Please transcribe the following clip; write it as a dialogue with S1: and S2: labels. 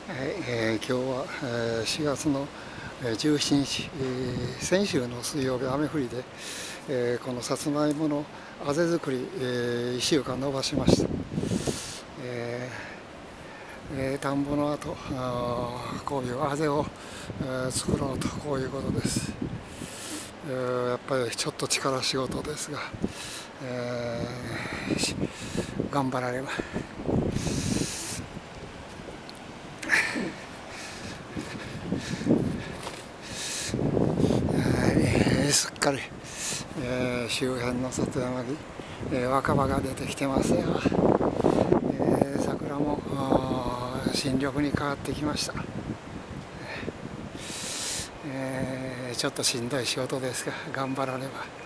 S1: 今日は、4月の17日、先週の水曜日雨降りで、このさつまいものあぜ作り、1週間伸ばしました。田んぼの後こういうあぜを、作ろうとこういうことです。やっぱりちょっと力仕事ですが、頑張られば。すっかり、周辺の里山に、若葉が出てきてますよ。桜も新緑に変わってきました。ちょっとしんどい仕事ですが頑張らねば。